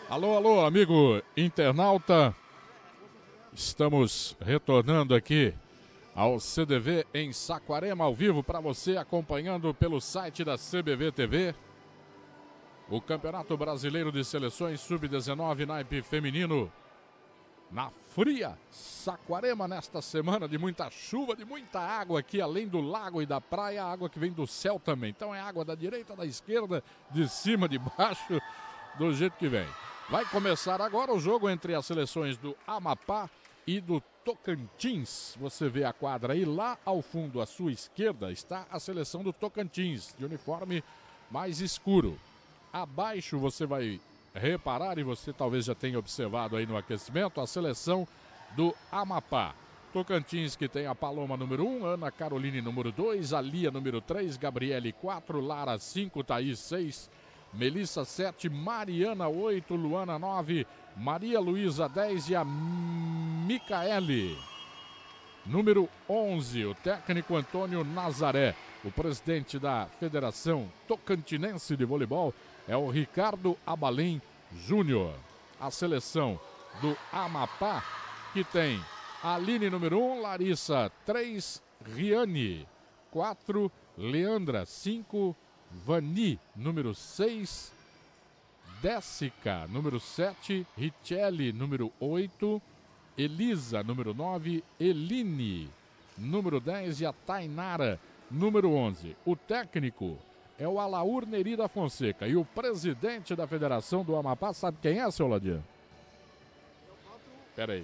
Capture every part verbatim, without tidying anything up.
Alô, alô, amigo internauta. Estamos retornando aqui ao C D V em Saquarema, ao vivo para você, acompanhando pelo site da C B V T V. O Campeonato Brasileiro de Seleções sub dezenove naipe feminino. Na fria Saquarema, nesta semana de muita chuva, de muita água aqui, além do lago e da praia, água que vem do céu também. Então é água da direita, da esquerda, de cima, de baixo, do jeito que vem. Vai começar agora o jogo entre as seleções do Amapá e do Tocantins. Você vê a quadra aí, lá ao fundo à sua esquerda está a seleção do Tocantins, de uniforme mais escuro. Abaixo você vai reparar, e você talvez já tenha observado aí no aquecimento, a seleção do Amapá. Tocantins, que tem a Paloma número um, Ana Caroline número dois, a Lia número três, Gabriele quatro, Lara cinco, Thaís seis, Melissa sete, Mariana oito, Luana nove, Maria Luísa dez e a Micaele número onze. O técnico Antônio Nazaré. O presidente da Federação Tocantinense de Voleibol é o Ricardo Abalém Júnior. A seleção do Amapá, que tem a Aline número um, Larissa três, Riane quatro, Leandra cinco, Vani número seis, Décica número sete, Richelle número oito, Elisa número nove, Eline número dez e a Tainara número onze. O técnico é o Alaur Neri da Fonseca. E o presidente da Federação do Amapá, sabe quem é, seu Ladinho? Pera aí.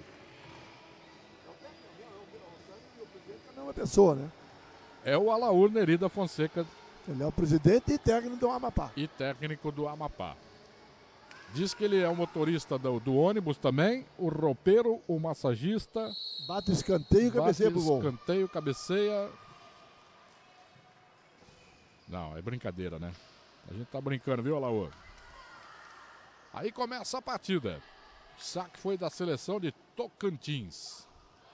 Não é uma pessoa, né? É o Alaur Neri da Fonseca. Ele é o presidente e técnico do Amapá. E técnico do Amapá. Diz que ele é o motorista do, do ônibus também, o roupeiro, o massagista. Bate escanteio, cabeceia pro gol. Escanteio, cabeceia. Não, é brincadeira, né? A gente tá brincando, viu, Alaor? Aí começa a partida. O saque foi da seleção de Tocantins.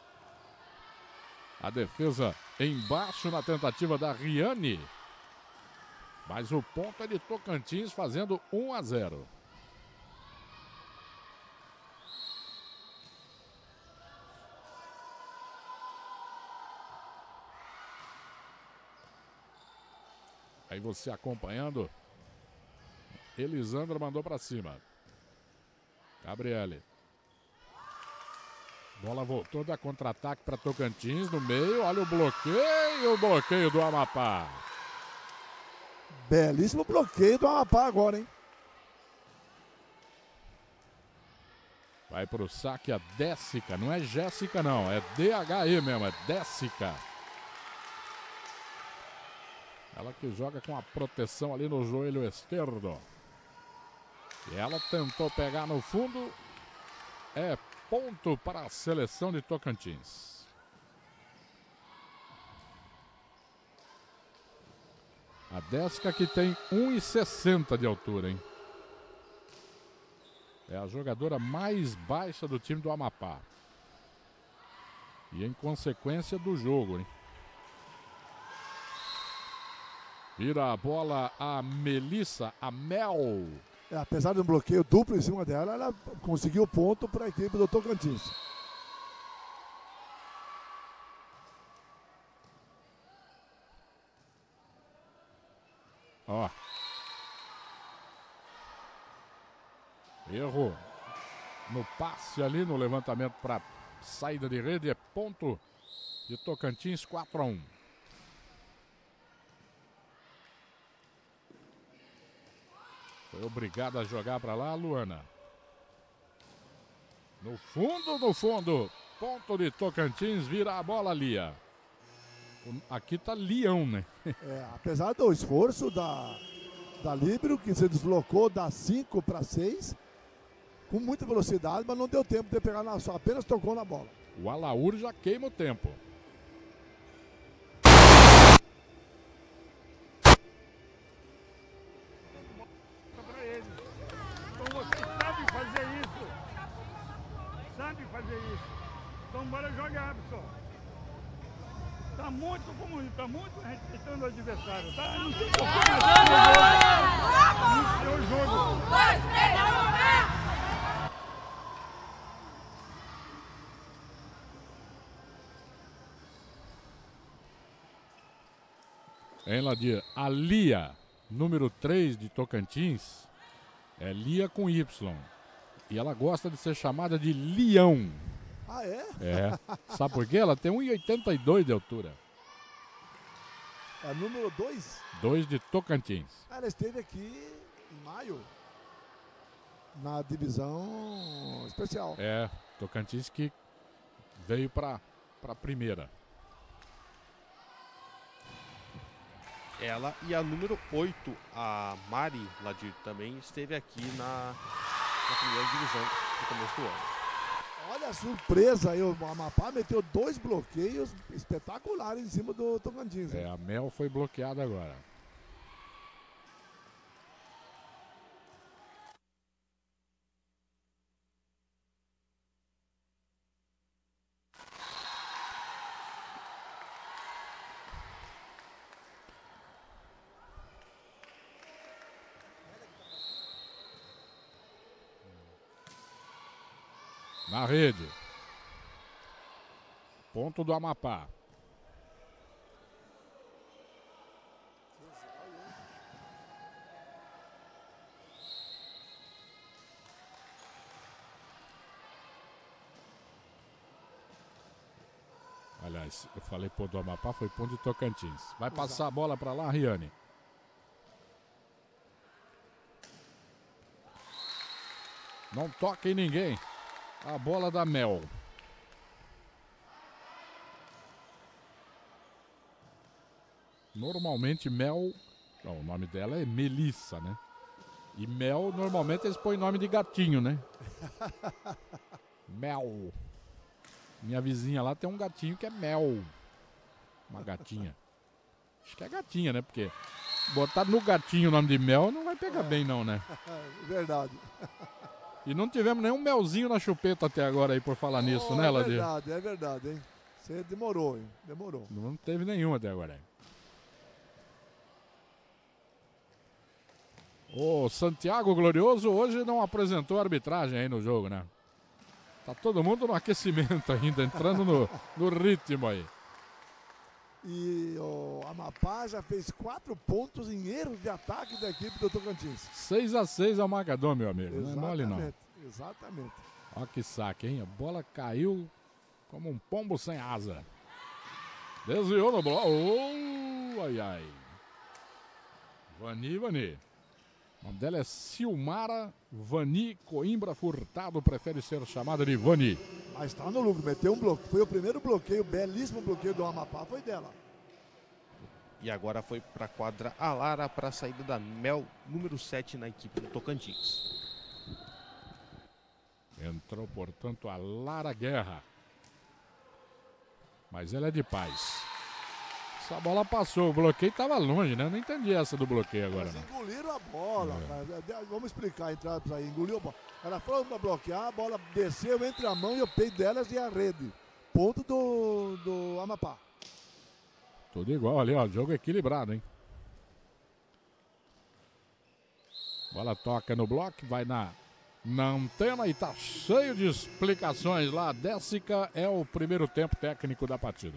A defesa embaixo na tentativa da Riane. Mas o ponto é de Tocantins, fazendo um a zero. Aí você acompanhando. Elisandra mandou para cima. Gabriele. Bola voltou da contra-ataque para Tocantins no meio. Olha o bloqueio, o bloqueio do Amapá. Belíssimo bloqueio do Amapá agora, hein? Vai pro saque a Décica. Não é Jéssica, não. É D H E mesmo. É Décica. Ela que joga com a proteção ali no joelho esquerdo. E ela tentou pegar no fundo. É ponto para a seleção de Tocantins. A Décica que tem um e sessenta de altura, hein? É a jogadora mais baixa do time do Amapá. E em consequência do jogo, hein? Vira a bola a Melissa, a Mel. É, apesar de um bloqueio duplo em cima dela, ela conseguiu ponto para a equipe do Tocantins. Ó. Erro no passe ali, no levantamento para saída de rede. É ponto de Tocantins, quatro a um. Foi obrigada a jogar para lá a Luana. No fundo, no fundo. Ponto de Tocantins, vira a bola, Lia. Aqui tá Leão, né? É, apesar do esforço da, da Líbero, que se deslocou da cinco para seis, com muita velocidade, mas não deu tempo de pegar na só, apenas tocou na bola. O Alaur já queima o tempo. Fazer isso. Então bora jogar, pessoal. Tá muito como tá muito respeitando o adversário, tá? Não tem como. É o jogo. Um, dois, três, vamos! Hein, Ladir? A Lia, número três de Tocantins, é Lia com Y. E ela gosta de ser chamada de Leão. Ah, é? É. Sabe por quê? Ela tem um e oitenta e dois de altura. É número dois? dois de Tocantins. Ela esteve aqui em maio, na divisão especial. É, Tocantins que veio para a primeira. Ela e a número oito, a Mari Ladir, também esteve aqui na, na primeira divisão no começo do ano. Olha a surpresa aí, o Amapá meteu dois bloqueios espetaculares em cima do Tocantins. É, a Mel foi bloqueada agora. Na rede. Ponto do Amapá. Aliás, eu falei ponto do Amapá, foi ponto de Tocantins. Vai passar a bola para lá, Riane. Não toca em ninguém. A bola da Mel. Normalmente Mel, não, o nome dela é Melissa, né? E Mel, normalmente eles põem nome de gatinho, né? Mel. Minha vizinha lá tem um gatinho que é Mel. Uma gatinha. Acho que é gatinha, né? Porque botar no gatinho o nome de Mel não vai pegar bem não, né? Verdade. E não tivemos nenhum melzinho na chupeta até agora aí por falar nisso, oh, né, É Ladir? verdade, é verdade, hein? Você demorou, hein? Demorou. Não teve nenhum até agora. O Santiago Glorioso hoje não apresentou arbitragem aí no jogo, né? Tá todo mundo no aquecimento ainda, entrando no, no ritmo aí. E o Amapá já fez quatro pontos em erros de ataque da equipe do Tocantins. seis a seis ao marcador, meu amigo. Exatamente, não é mole, não. Exatamente. Olha que saque, hein? A bola caiu como um pombo sem asa. Desviou no bloco. Oh, ai, ai. Vani, Vani. O nome dela é Silmara Vani Coimbra Furtado. Prefere ser chamada de Vani. Mas tá no lucro, meteu um bloqueio. Foi o primeiro bloqueio, belíssimo bloqueio do Amapá, foi dela. E agora foi para a quadra a Lara para a saída da Mel, número sete na equipe do Tocantins. Entrou, portanto, a Lara Guerra. Mas ela é de paz. Essa bola passou, o bloqueio estava longe, né? Eu não entendi essa do bloqueio agora, Eles não. engoliram a bola, é. cara. Vamos explicar a entrada pra aí. Engoliu a bola. Ela foi para bloquear, a bola desceu entre a mão e o peito delas e a rede. Ponto do, do Amapá. Tudo igual ali, ó. Jogo equilibrado, hein? Bola toca no bloco, vai na, na antena e tá cheio de explicações lá. Décica é o primeiro tempo técnico da partida.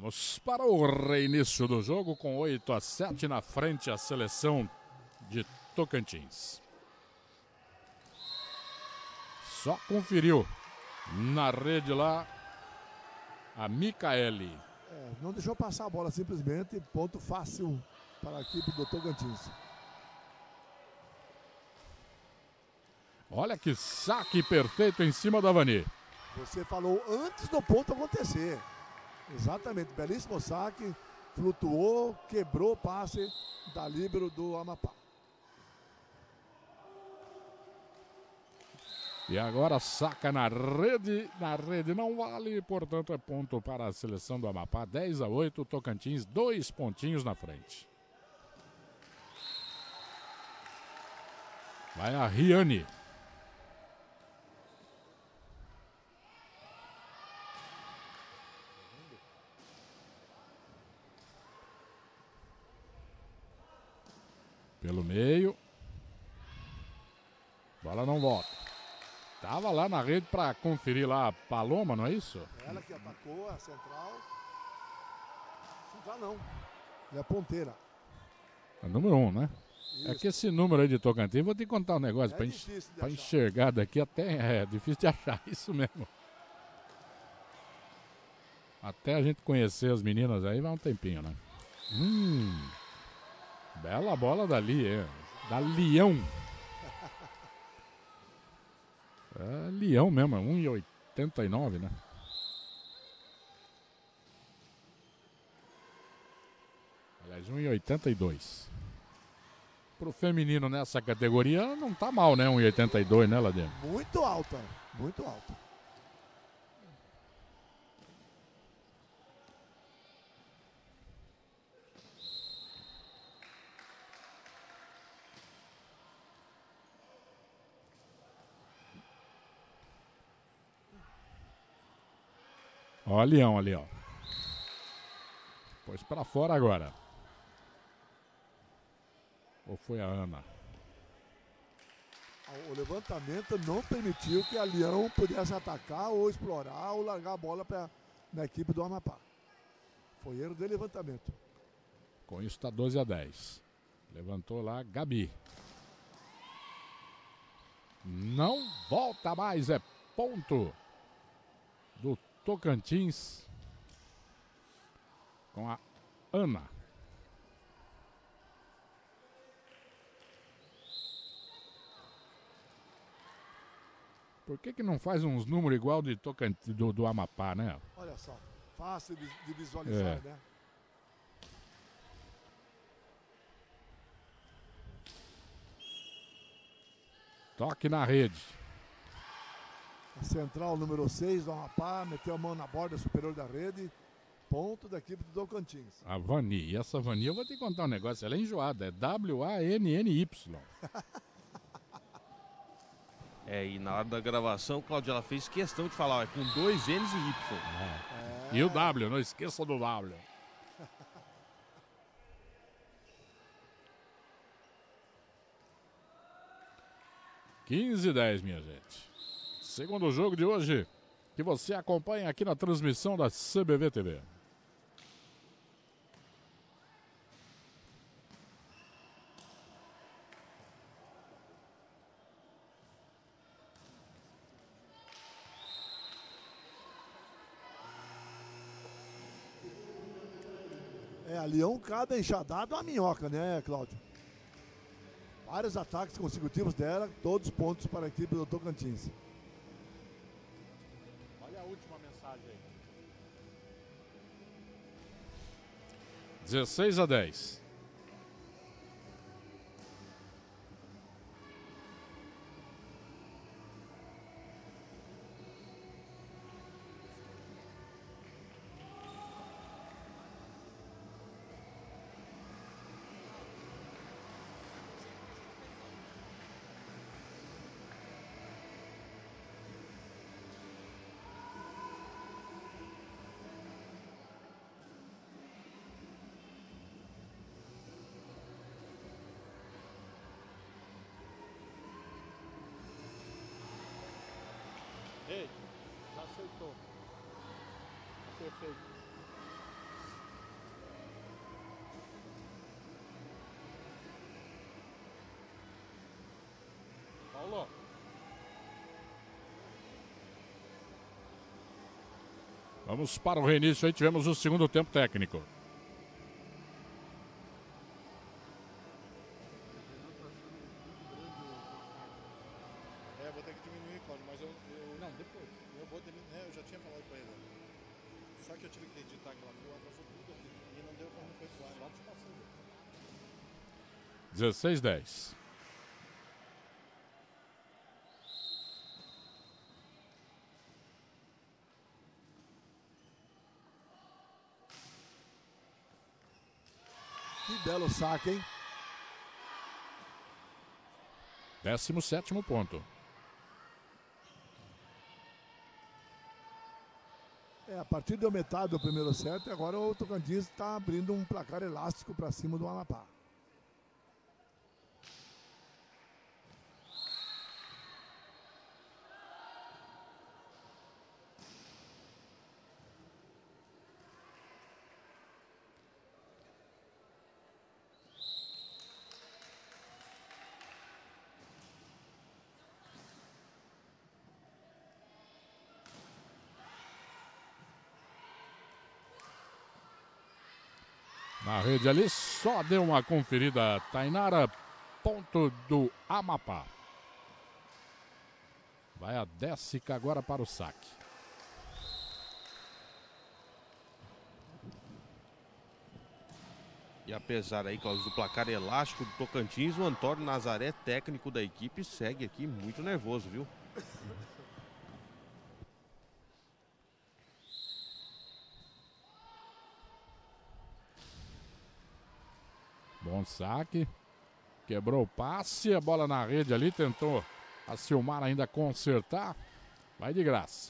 Vamos para o reinício do jogo com oito a sete na frente a seleção de Tocantins. Só conferiu na rede lá a Micaeli. É, não deixou passar a bola simplesmente, ponto fácil para a equipe do Tocantins. Olha que saque perfeito em cima da Vani. Você falou antes do ponto acontecer. Exatamente, belíssimo saque, flutuou, quebrou o passe da líbero do Amapá. E agora saca na rede, na rede não vale, portanto é ponto para a seleção do Amapá, dez a oito, Tocantins, dois pontinhos na frente. Vai a Riane. Pelo meio. Bola não volta. Tava lá na rede para conferir lá a Paloma, não é isso? Ela que atacou a central. Central não. E a ponteira. É número um, né? Isso. É que esse número aí de Tocantins, vou te contar um negócio. É Para difícil de pra achar. enxergar daqui até é difícil de achar, isso mesmo. Até a gente conhecer as meninas aí vai um tempinho, né? Hum. Bela bola dali, é. Da Leão. É Leão mesmo, um e oitenta e nove, né? Aliás, um e oitenta e dois. Pro feminino nessa categoria não tá mal, né? um e oitenta e dois, né, Ladinho? Muito alta, muito alta. Ó, o Leão ali, ó. Pôs pra fora agora. Ou foi a Ana? O levantamento não permitiu que a Leão pudesse atacar ou explorar ou largar a bola pra, na equipe do Amapá. Foi erro de levantamento. Com isso tá doze a dez. Levantou lá Gabi. Não volta mais, é ponto do Tocantins com a Ana. Por que que não faz uns números igual de Tocantins, do, do Amapá, né? Olha só, fácil de, de visualizar, É. né? Toque na rede. A central número seis do Amapá meteu a mão na borda superior da rede. Ponto da equipe do Tocantins. A Vani. E essa Vani, eu vou te contar um negócio. Ela é enjoada. É W A N N Y. É, e na hora da gravação, Cláudia, ela fez questão de falar, ó, é com dois N's e Y. É. E o W, não esqueça do W. quinze a dez, minha gente. Segundo jogo de hoje, que você acompanha aqui na transmissão da C B V T V. É, a Leão cada enxadada uma minhoca, né, Cláudio? Vários ataques consecutivos dela, todos pontos para a equipe do Tocantins. Olha a última mensagem aí. dezesseis a dez. Ei, já aceitou. Perfeito. Falou. Vamos para o reinício aí, tivemos o segundo tempo técnico. É, vou ter que diminuir, Cláudio, mas eu, eu... Não, depois. Eu vou diminuir, é, eu já tinha falado pra ele. Só que eu tive que editar aquela rua, atrasou tudo aqui. E não deu pra mim efetuar. Só te passando. dezesseis a dez. Que belo saque, hein? Décimo sétimo ponto. É, a partir da metade do primeiro set, agora o Tocantins está abrindo um placar elástico para cima do Amapá. Na rede ali, só deu uma conferida. Tainara, ponto do Amapá. Vai a Décica agora para o saque. E apesar aí, Cláudio, do placar elástico do Tocantins, o Antônio Nazaré, técnico da equipe, segue aqui muito nervoso, viu? Bom saque. Quebrou o passe, a bola na rede ali, tentou a Silmar ainda consertar. Vai de graça.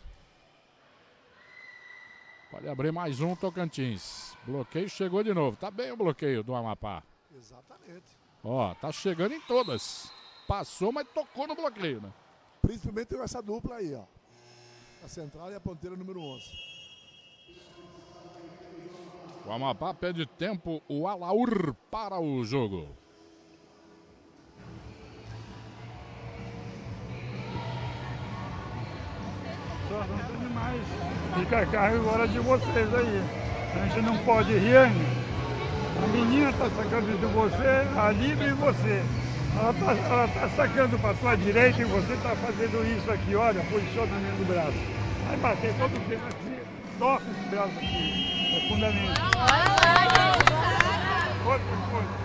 Pode abrir mais um Tocantins. Bloqueio chegou de novo. Tá bem o bloqueio do Amapá. Exatamente. Ó, tá chegando em todas. Passou, mas tocou no bloqueio, né? Principalmente com essa dupla aí, ó. A central e a ponteira número onze. O Amapá pede tempo, o Alaur para o jogo. Só não tem mais. Fica a carga agora de vocês aí. A gente não pode rir ainda. A menina está sacando de você, a livre e você. Ela está ela tá sacando para sua direita e você está fazendo isso aqui, olha, posicionamento do braço. Vai bater todo o tempo assim, toca esse braço aqui. É fundamental. Outra coisa.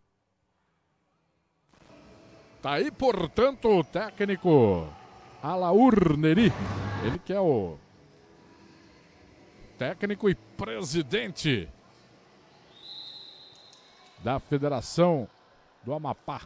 Tá aí, portanto, o técnico Alaur Neri. Ele que é o técnico e presidente da Federação do Amapá.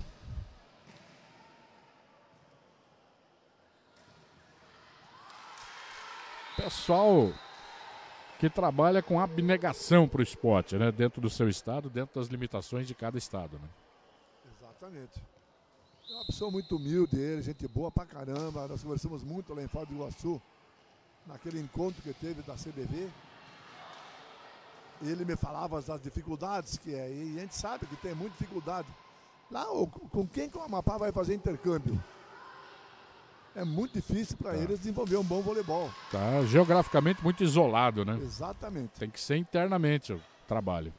Pessoal que trabalha com abnegação para o esporte, né? Dentro do seu estado, dentro das limitações de cada estado, né? Exatamente. É uma pessoa muito humilde, ele, gente boa pra caramba. Nós conversamos muito lá em Foz do Iguaçu, naquele encontro que teve da C B V. Ele me falava das dificuldades que é, e a gente sabe que tem muita dificuldade. Lá, com quem que o Amapá vai fazer intercâmbio? É muito difícil para tá. eles desenvolver um bom voleibol. Tá geograficamente muito isolado, né? Exatamente. Tem que ser internamente o trabalho.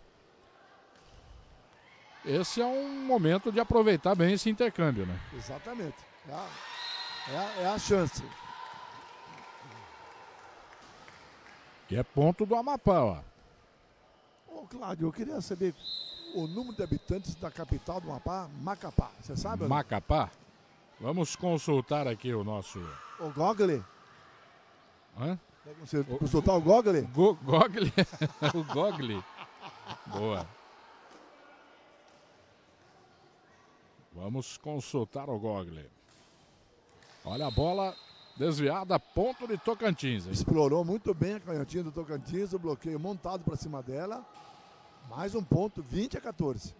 Esse é um momento de aproveitar bem esse intercâmbio, né? Exatamente. É a, é a, é a chance. E é ponto do Amapá, ó. Ô, Cláudio, eu queria saber o número de habitantes da capital do Amapá, Macapá. Você sabe? Macapá? Vamos consultar aqui o nosso... O Google. Hã? Você consultar o Google? Go Google. O Google. Boa. Vamos consultar o Google. Olha a bola desviada, ponto de Tocantins. Hein? Explorou muito bem a canhotinha do Tocantins, o bloqueio montado para cima dela. Mais um ponto, vinte a quatorze.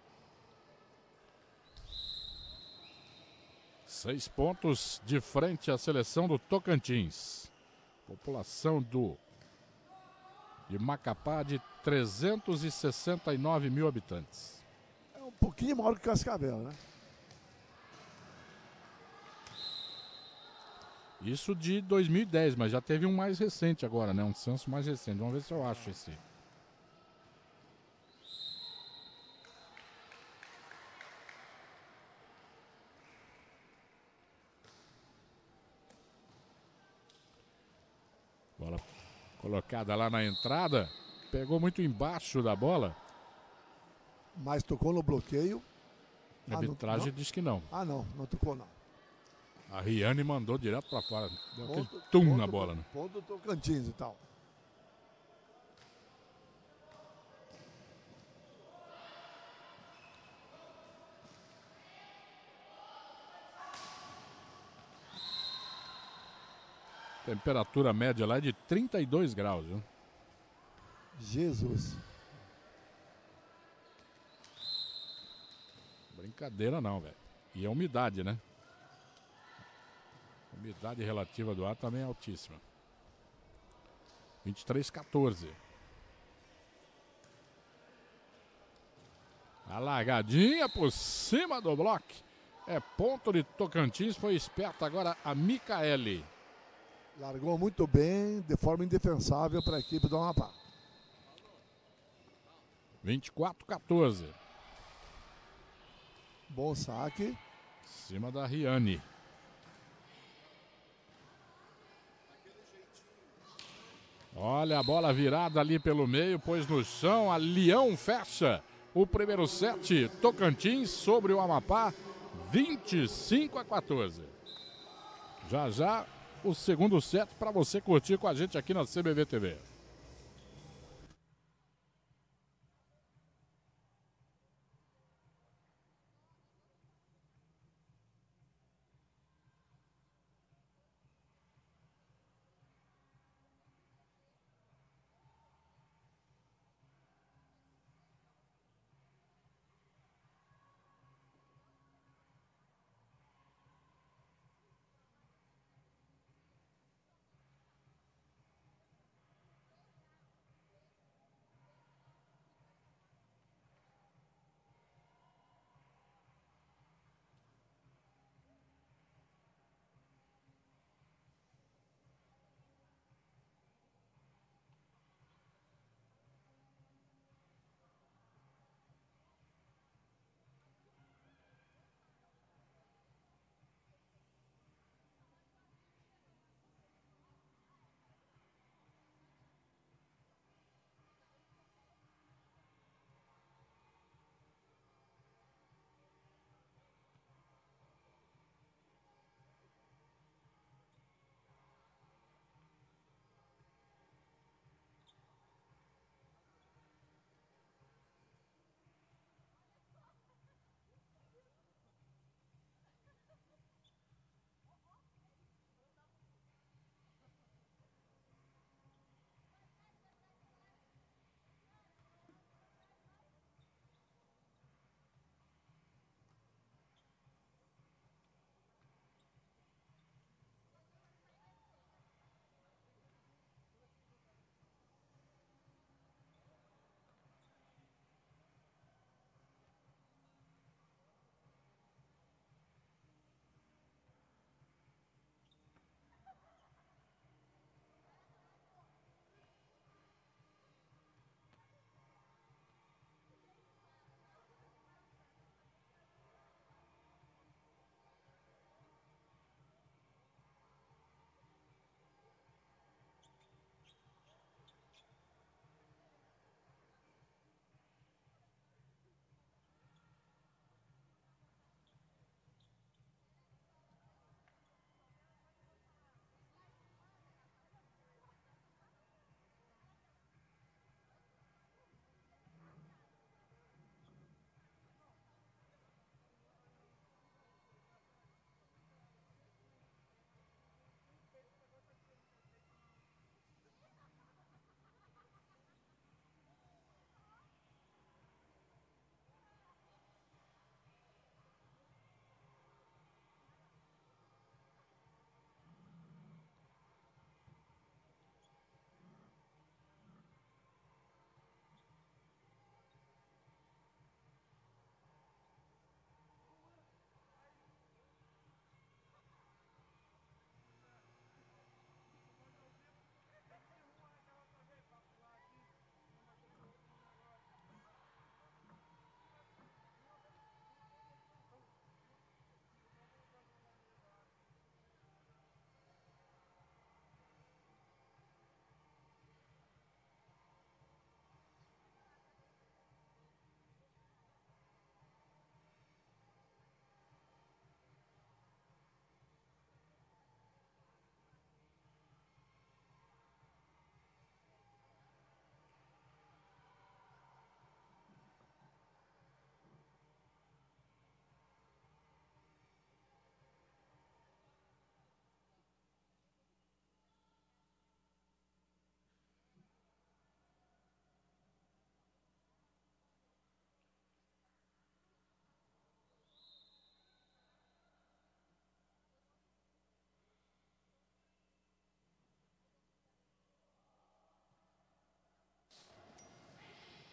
Seis pontos de frente à seleção do Tocantins. População do de Macapá de trezentos e sessenta e nove mil habitantes. É um pouquinho maior que Cascavel, né? Isso de dois mil e dez, mas já teve um mais recente agora, né? Um censo mais recente. Vamos ver se eu acho esse. Bola colocada lá na entrada. Pegou muito embaixo da bola. Mas tocou no bloqueio. A arbitragem ah, diz que não. Ah, não. Não tocou, não. A Riane mandou direto pra fora. Deu Ponto, aquele tum ponto, na bola. Né? Ponto do Tocantins e tal. Temperatura média lá é de trinta e dois graus, viu? Jesus. Brincadeira não, velho. E a umidade, né? A umidade relativa do ar também é altíssima. vinte e três, quatorze. A largadinha por cima do bloco. É ponto de Tocantins. Foi esperto agora a Micaele. Largou muito bem, de forma indefensável para a equipe do Amapá. vinte e quatro, quatorze. Bom saque. Em cima da Riane. Olha a bola virada ali pelo meio, pôs no chão. A Leão fecha o primeiro set. Tocantins sobre o Amapá. vinte e cinco a quatorze. Já já o segundo set para você curtir com a gente aqui na C B V T V.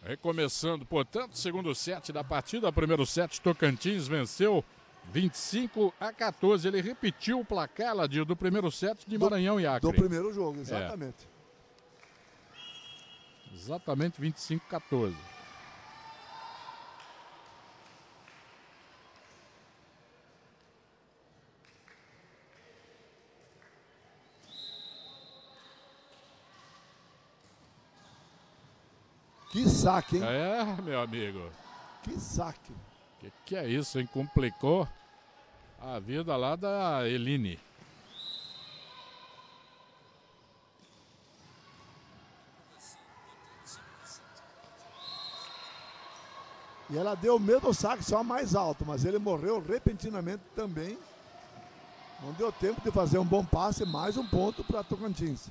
Recomeçando, portanto, segundo set da partida. Primeiro set, Tocantins venceu vinte e cinco a quatorze. Ele repetiu o placar, Ladir, do primeiro set de Maranhão do, e Acre. Do primeiro jogo, exatamente. É. Exatamente vinte e cinco a quatorze. Que saque, hein? É, meu amigo. Que saque. Que que é isso, hein? Complicou a vida lá da Eline. E ela deu o mesmo saque, só mais alto, mas ele morreu repentinamente também. Não deu tempo de fazer um bom passe, mais um ponto para Tocantins.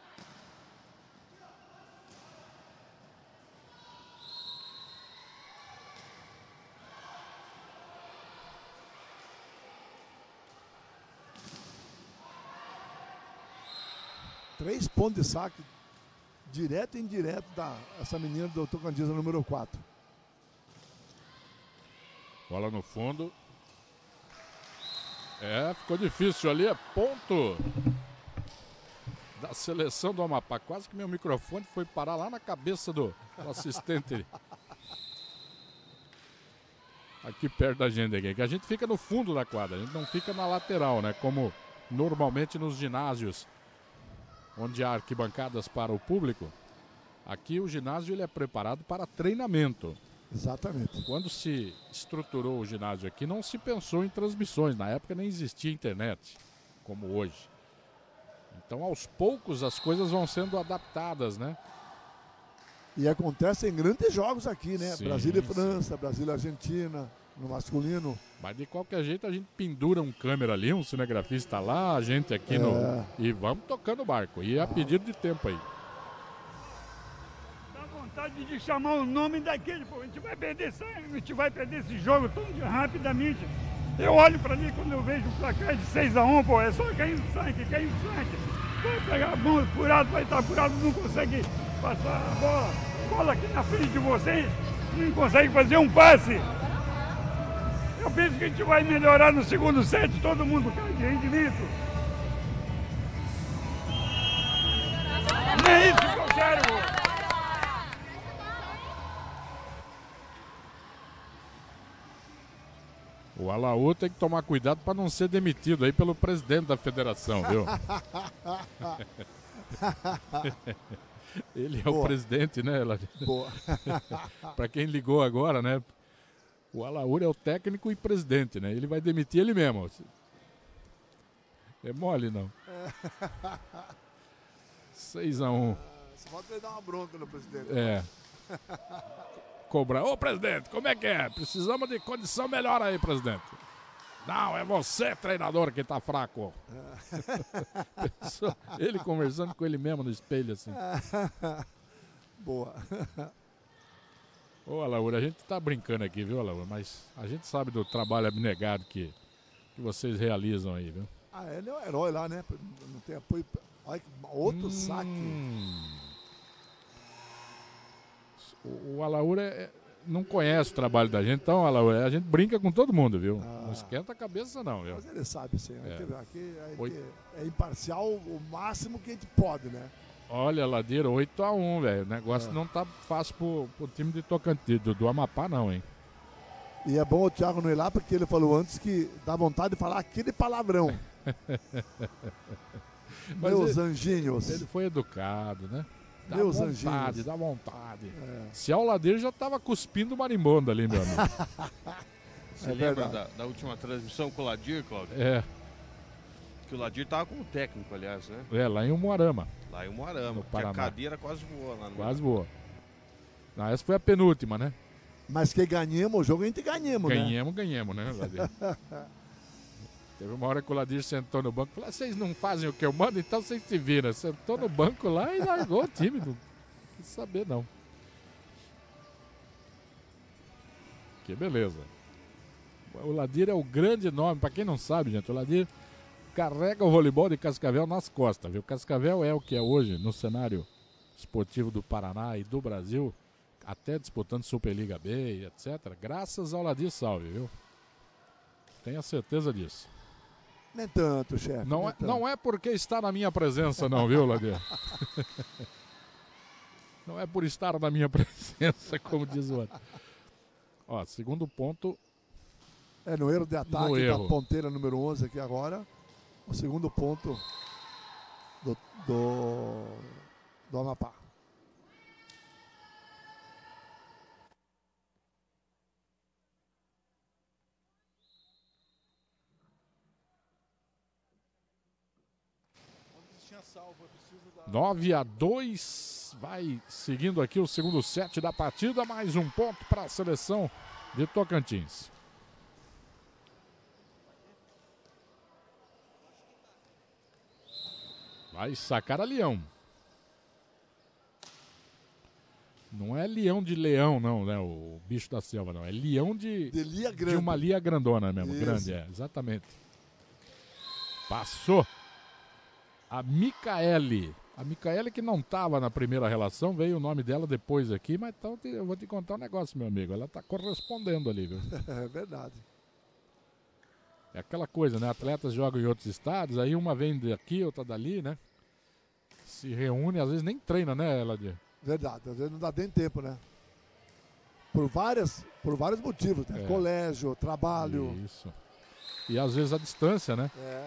Três pontos de saque, direto e indireto, da essa menina do Tocantins, número quatro. Bola no fundo. É, ficou difícil ali, é ponto da seleção do Amapá. Quase que meu microfone foi parar lá na cabeça do, do assistente. Aqui perto da gente, aqui, que a gente fica no fundo da quadra, a gente não fica na lateral, né? Como normalmente nos ginásios, onde há arquibancadas para o público. Aqui o ginásio ele é preparado para treinamento. Exatamente. Quando se estruturou o ginásio aqui, não se pensou em transmissões. Na época nem existia internet, como hoje. Então, aos poucos, as coisas vão sendo adaptadas, né? E acontecem grandes jogos aqui, né? Sim, Brasil e sim. França, Brasil e Argentina, no masculino. Mas de qualquer jeito a gente pendura um câmera ali, um cinegrafista lá, a gente aqui É. no... E vamos tocando o barco. E é a pedido de tempo aí. Dá vontade de chamar o nome daquele, pô. A gente vai perder sangue, a gente vai perder esse jogo tão de- rapidamente. Eu olho pra ali quando eu vejo o placar de seis a um, pô, é só caindo sangue, caindo sangue. Vai pegar a mão apurado, vai estar apurado, não consegue passar a bola. Bola aqui na frente de vocês, não consegue fazer um passe. Eu penso que a gente vai melhorar no segundo set, todo mundo cai de rendimento. Não é isso que eu quero, pô. O Alaú tem que tomar cuidado para não ser demitido aí pelo presidente da federação, viu? Ele é Boa. o presidente, né? Boa. Para quem ligou agora, né? O Alaú é o técnico e presidente, né? Ele vai demitir ele mesmo. É mole, não. seis a um. Você pode dar uma bronca no presidente. É. Cobrar. Ô, presidente, como é que é? Precisamos de condição melhor aí, presidente. Não, é você, treinador, que tá fraco. Pensou? Ele conversando com ele mesmo no espelho, assim. Boa. Ô, Alaúra, a gente tá brincando aqui, viu, Alaúra? Mas a gente sabe do trabalho abnegado que, que vocês realizam aí, viu? Ah, ele é o herói lá, né? Não tem apoio. Olha que outro Hum. saque. O, o Alaúra é- não conhece o trabalho da gente, então, Alaúra, a gente brinca com todo mundo, viu? Ah. Não esquenta a cabeça, não, viu? Mas ele sabe, sim. É. Aqui, aqui a gente Oito. é imparcial o máximo que a gente pode, né? Olha, Ladeira, oito a um, velho. O negócio É. não tá fácil pro, pro time de Tocantins, do, do Amapá, não, hein? E é bom o Thiago não ir lá, porque ele falou antes que dá vontade de falar aquele palavrão. Mas Meus ele- anjinhos. Ele foi educado, né? Dá Meus vontade, anjinhos. dá vontade. É. Se é o Ladeira, já tava cuspindo marimbondo ali, meu amigo. Você É lembra verdade. da, da última transmissão com o Ladir, Cláudio? É, Que o Ladir tava como técnico, aliás, né? é, lá em Umuarama. Lá em Moarama. No Que a Paraná. cadeira quase voou lá no Quase voou. Não, essa foi a penúltima, né? Mas que ganhamos o jogo, a gente ganhamos, né? Ganhamos, ganhamos, né, Ladeira? Teve uma hora que o Ladir sentou no banco e falou: vocês não fazem o que eu mando, então vocês se viram. Sentou no banco lá e largou o time. Não quis saber, não. Que beleza. O Ladir é o grande nome, para quem não sabe, gente, o Ladir carrega o voleibol de Cascavel nas costas, viu? Cascavel é o que é hoje no cenário esportivo do Paraná e do Brasil. até disputando Superliga B, etcétera. Graças ao Ladir Salve, viu? Tenha certeza disso. Nem tanto, chefe. Não, nem é, tanto. não é porque está na minha presença, não, viu, Ladir? Não é por estar na minha presença, como diz o outro. Ó, segundo ponto. É no erro de ataque No da erro. ponteira número onze aqui agora. O segundo ponto do, do, do Amapá. nove a dois, vai seguindo aqui o segundo set da partida, mais um ponto para a seleção de Tocantins. Vai sacar a Leão. Não é leão de leão, não, né? O bicho da selva, não. É leão de, De lia de grande. uma lia grandona mesmo. Isso. Grande, é, exatamente. Passou. A Micaele. A Micaele que não estava na primeira relação, veio o nome dela depois aqui, mas então eu vou te contar um negócio, meu amigo. Ela está correspondendo ali, viu? É verdade. É aquela coisa, né? Atletas jogam em outros estados, aí uma vem daqui, outra dali, né? Se reúne, às vezes nem treina, né, Eladir? Verdade. Às vezes não dá nem tempo, né? Por, várias, por vários motivos, né? É. Colégio, trabalho. Isso. E às vezes a distância, né? É.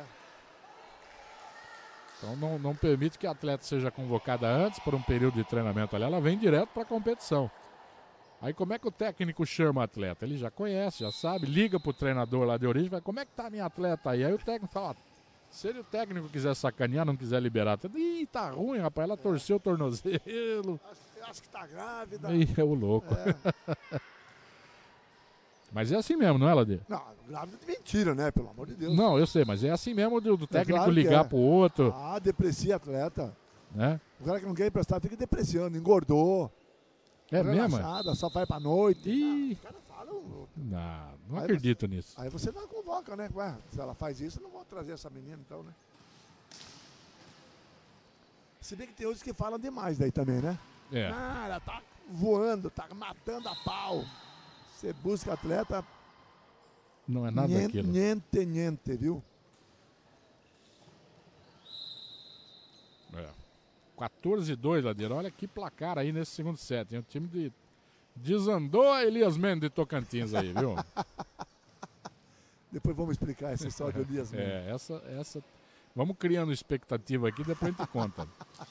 Então não, não permite que a atleta seja convocada antes por um período de treinamento ali, ela vem direto para a competição. Aí como é que o técnico chama o atleta? Ele já conhece, já sabe, liga pro treinador lá de origem, vai, como é que tá a minha atleta aí? Aí o técnico fala, ó, se ele, o técnico quiser sacanear, não quiser liberar, ih, tá ruim, rapaz, ela torceu o tornozelo. Acho, acho que tá grávida. Ih, é o louco. É. Mas é assim mesmo, não é, Ladir? Não, grávida de mentira, né? Pelo amor de Deus. Não, eu sei, mas é assim mesmo do, do técnico claro que ligar é. pro outro, Ah, deprecia atleta. né? O cara que não quer emprestar fica depreciando, engordou. É mesmo? Relaxada, só vai pra noite. Ih. Ah, os caras falam. Não, não Aí acredito nisso. Aí você não convoca, né? Ué, se ela faz isso, eu não vou trazer essa menina, então, né? Se bem que tem outros que falam demais daí também, né? É. Ah, ela tá voando, tá matando a pau. Você busca atleta, Não é nada niente, daquilo. niente, niente, viu? É. quatorze a dois, Ladeira. Olha que placar aí nesse segundo set. Hein? O time de... desandou a Elias Mendes de Tocantins aí, viu? Depois vamos explicar essa história do Elias Mendes. É, essa, essa... Vamos criando expectativa aqui, depois a gente conta.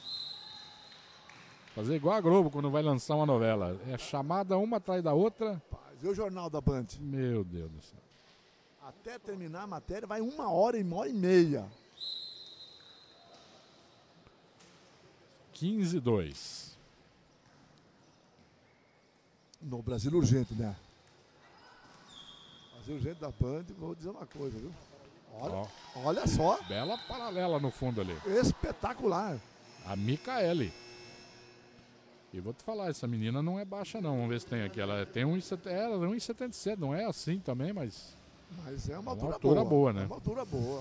Fazer igual a Globo quando vai lançar uma novela. É chamada uma atrás da outra. Rapaz, e o Jornal da Band? Meu Deus do céu. Até terminar a matéria vai uma hora e uma hora e meia. quinze a dois. No Brasil Urgente, né? Brasil Urgente da Band, vou dizer uma coisa, viu? Olha, Ó, olha só, bela paralela no fundo ali. espetacular. A Micaele. E vou te falar, essa menina não é baixa não. Vamos ver se tem aqui. Ela tem um e setenta e sete, não é assim também, mas... Mas é uma É uma altura, altura boa. boa, né? É uma altura boa.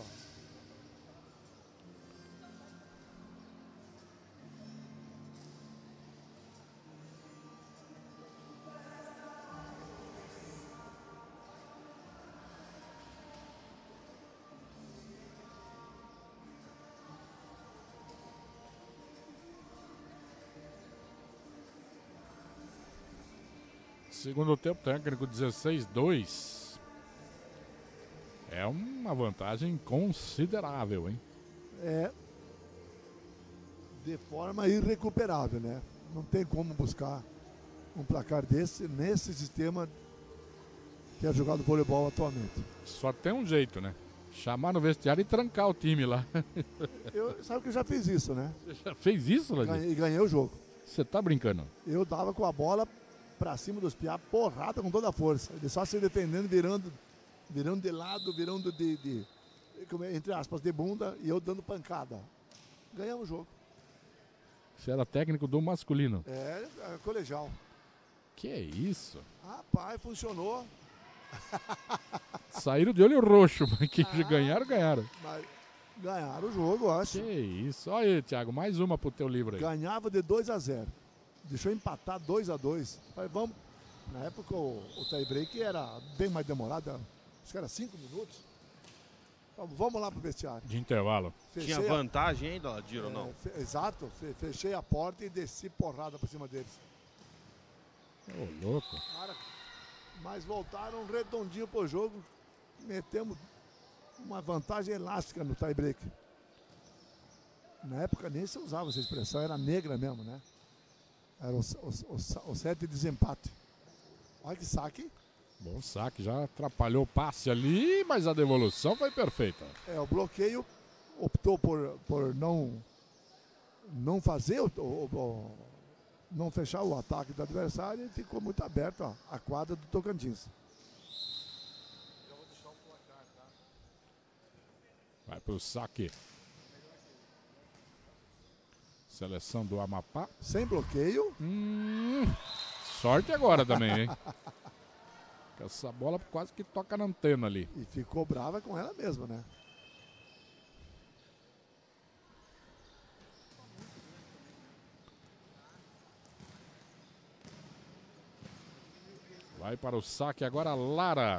Segundo tempo técnico dezesseis a dois. É uma vantagem considerável, hein? É de forma irrecuperável, né? Não tem como buscar um placar desse nesse sistema que é jogado voleibol atualmente. Só tem um jeito, né? Chamar no vestiário e trancar o time lá. Eu, sabe que eu já fiz isso, né? Você já fez isso, Ladinho? Ganhei, e ganhei o jogo. Você tá brincando? Eu dava com a bola pra cima dos piá, porrada com toda a força. Ele só se defendendo, virando, virando de lado, virando de, de, entre aspas, de bunda, e eu dando pancada. Ganhamos o jogo. Você era técnico do masculino. É, é colegial. Que isso? Rapaz, funcionou. Saíram de olho roxo, mas que Ah. ganharam, ganharam. Mas ganharam o jogo, eu acho. Que isso. Olha aí, Thiago, mais uma pro teu livro aí. Ganhava de dois a zero. deixou empatar dois a dois. Falei, vamos. Na época o, o tie break era bem mais demorado, acho que era cinco minutos. Então, vamos lá pro vestiário. De intervalo. Fechei Tinha a- vantagem ainda, Ladir, ou não? É, fe- exato, fe- fechei a porta e desci porrada por cima deles. Ô, louco. Cara, mas voltaram redondinho pro jogo. Metemos uma vantagem elástica no tie break. Na época nem se usava essa expressão, era negra mesmo, né? Era o, o, o, o set de desempate. Olha que saque. Bom saque, já atrapalhou o passe ali, mas a devolução foi perfeita. É, o bloqueio optou por, por não, não fazer, o, o- o- não fechar o ataque do adversário e ficou muito aberto ó, a quadra do Tocantins. Vai pro saque. Seleção do Amapá. Sem bloqueio. Hum, sorte agora também, hein? Essa bola quase que toca na antena ali. E ficou brava com ela mesma, né? Vai para o saque agora Lara.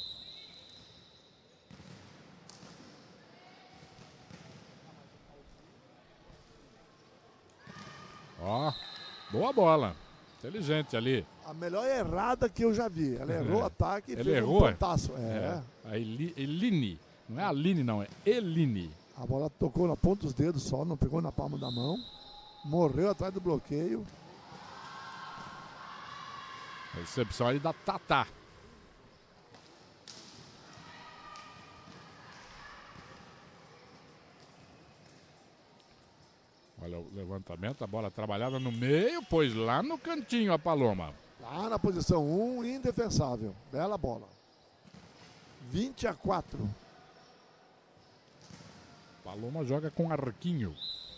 Ó, boa bola. Inteligente ali. A melhor errada que eu já vi. Ela errou o ataque e Ele fez errou, um é? pontaço. É. É, a Eli- Eline. Não é a Aline, não, é Eline. A bola tocou na ponta dos dedos só, não pegou na palma da mão. Morreu atrás do bloqueio. Recepção ali da Tatá. Olha o levantamento, a bola trabalhada no meio, pois lá no cantinho a Paloma. Lá na posição um, indefensável. Bela bola. vinte a quatro. Paloma joga com arquinho.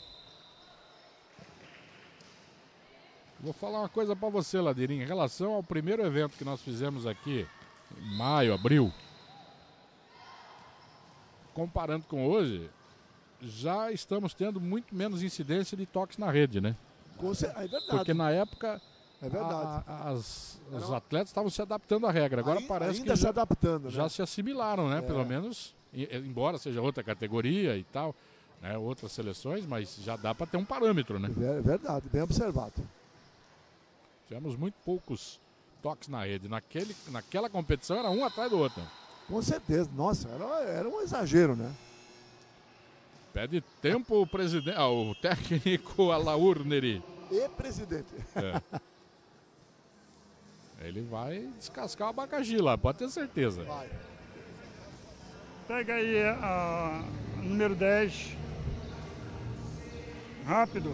Vou falar uma coisa pra você, Ladirinha. Em relação ao primeiro evento que nós fizemos aqui, em maio, abril, comparando com hoje, já estamos tendo muito menos incidência de toques na rede, né? Com cer- É verdade. Porque na época É verdade. a- a- as, os atletas estavam se adaptando à regra. Agora Ai- parece ainda que se já, adaptando, né? já se assimilaram, né? É. Pelo menos, e- embora seja outra categoria e tal, né? Outras seleções, mas já dá para ter um parâmetro, né? É verdade, bem observado. Tivemos muito poucos toques na rede. Naquele, naquela competição era um atrás do outro. Com certeza. Nossa, era, era um exagero, né? Pede tempo o presidente, ah, o técnico Alaurneri. E presidente. É. Ele vai descascar o abacaxi lá, pode ter certeza. Vai. Pega aí a número dez. Rápido.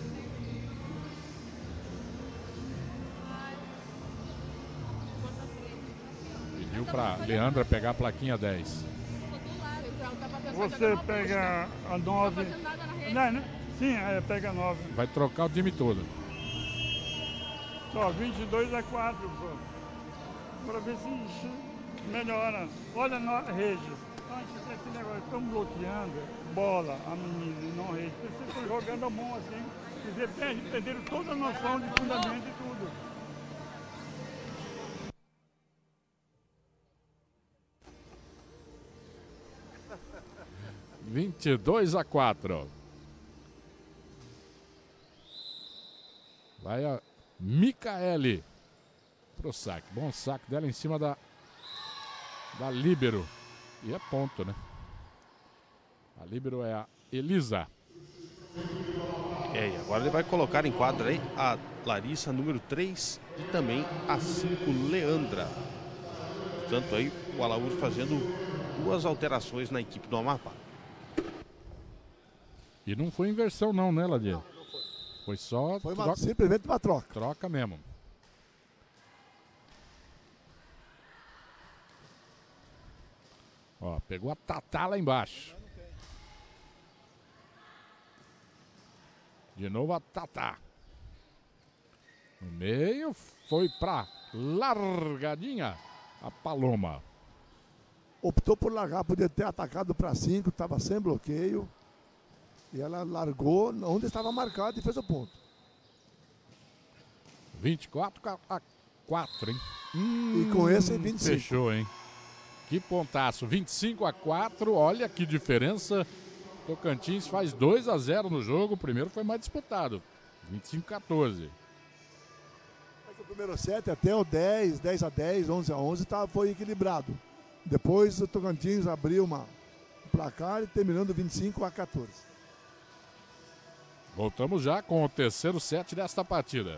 Pediu pra Leandra pegar a plaquinha dez. Você pega a nove. Não, né? Sim, é, pega a nove. Vai trocar o time todo. Só vinte e dois a quatro, pô. Para ver se melhora. Olha a rede. Antes esse negócio, estão bloqueando bola, a menina, e não a rede. Vocês estão jogando a mão assim. Quer dizer, perde- perderam toda a noção de fundamento e tudo. vinte e dois a quatro. Vai a Micaele pro saque. Bom saque dela em cima da da líbero. E é ponto, né? A líbero é a Elisa. É, e agora ele vai colocar em quadra aí a Larissa, número três, e também a cinco, Leandra. Portanto, aí o Alaúde fazendo duas alterações na equipe do Amapá. E não foi inversão não, né, Ladir? Foi só Foi uma- troca, simplesmente uma troca. troca mesmo. Ó, pegou a Tatá lá embaixo. De novo a Tatá. No meio foi pra largadinha a Paloma. Optou por largar, podia ter atacado para cinco, estava sem bloqueio. E ela largou onde estava marcado e fez o ponto. vinte e quatro a quatro, hein? E com esse, vinte e cinco. Fechou, hein? Que pontaço. vinte e cinco a quatro, olha que diferença. Tocantins faz dois a zero no jogo. O primeiro foi mais disputado. vinte e cinco a quatorze. O primeiro set até o dez, dez a dez, onze a onze tá, foi equilibrado. Depois o Tocantins abriu uma, um placar e terminando vinte e cinco a quatorze. Voltamos já com o terceiro set desta partida.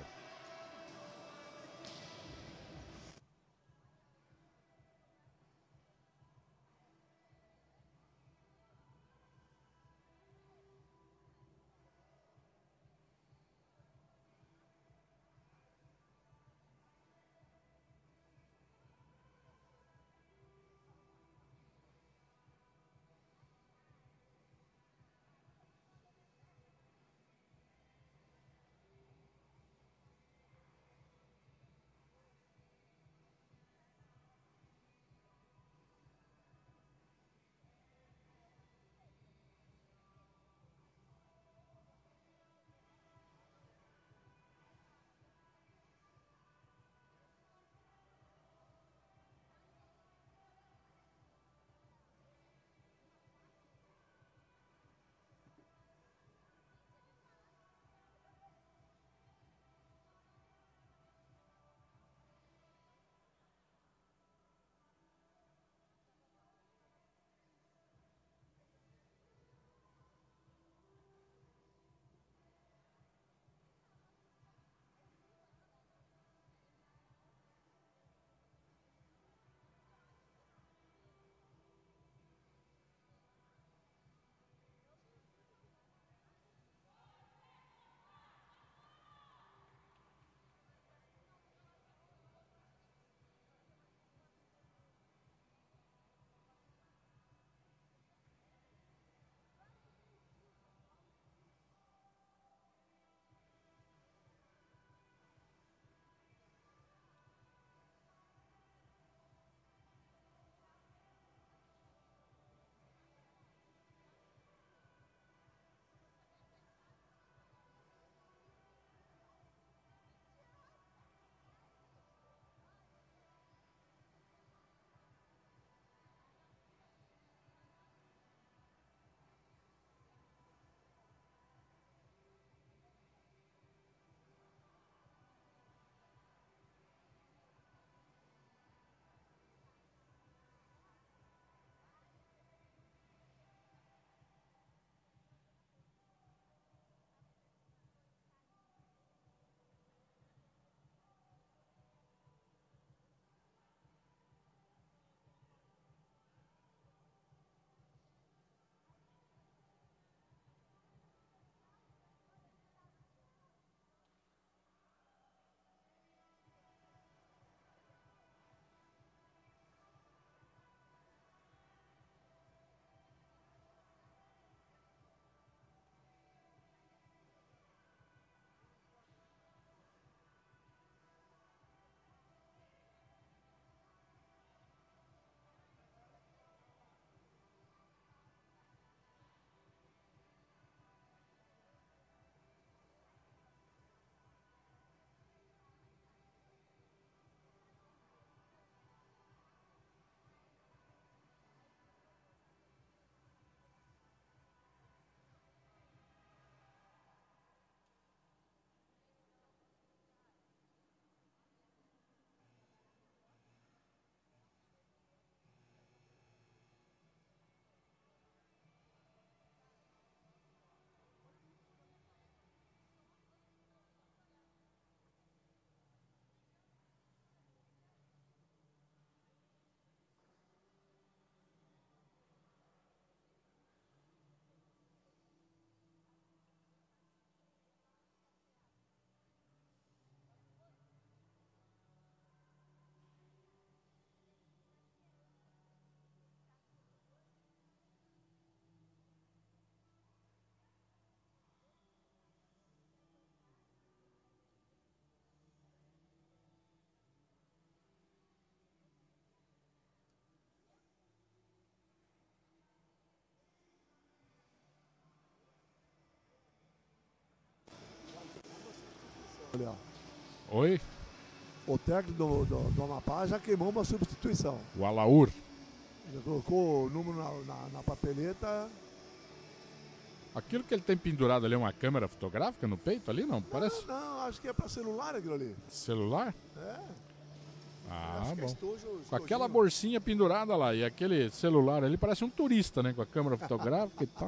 Olha, Oi? O técnico do, do, do Amapá já queimou uma substituição. O Alaur. Ele colocou o número na, na, na papeleta. Aquilo que ele tem pendurado ali é uma câmera fotográfica no peito ali, não? Parece Não, não, acho que é para celular aquilo ali. celular? É. Ah, Acho que é bom. estojo- Com estojinho. aquela bolsinha pendurada lá e aquele celular ali, parece um turista, né? Com a câmera fotográfica e tal.